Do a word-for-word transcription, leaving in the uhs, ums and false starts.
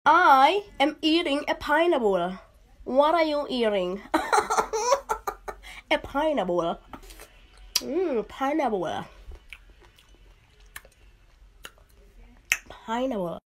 I am eating a pineapple. What are you eating? A pineapple. Mmm, pineapple. Pineapple.